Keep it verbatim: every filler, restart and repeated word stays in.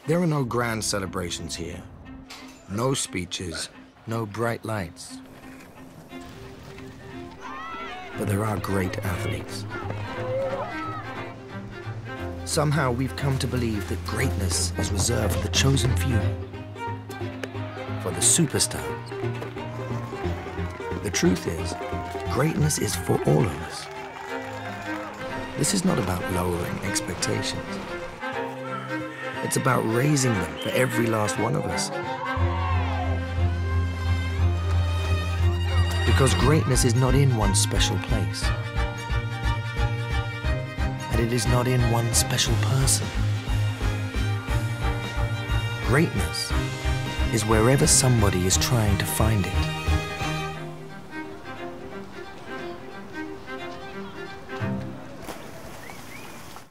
There are no grand celebrations here. No speeches, no bright lights. But there are great athletes. Somehow we've come to believe that greatness is reserved for the chosen few, for the superstars. The truth is, greatness is for all of us. This is not about lowering expectations. It's about raising them for every last one of us. Because greatness is not in one special place. And it is not in one special person. Greatness is wherever somebody is trying to find it.